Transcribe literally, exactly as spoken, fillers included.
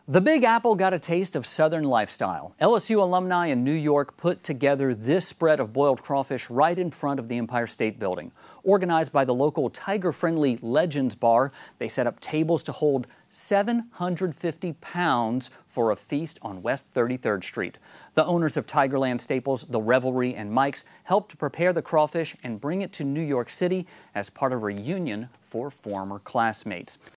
The Big Apple got a taste of Southern lifestyle. L S U alumni in New York put together this spread of boiled crawfish right in front of the Empire State Building. Organized by the local tiger-friendly Legends Bar, they set up tables to hold seven hundred fifty pounds for a feast on West thirty-third Street. The owners of Tigerland staples The Revelry and Mike's helped to prepare the crawfish and bring it to New York City as part of a reunion for former classmates.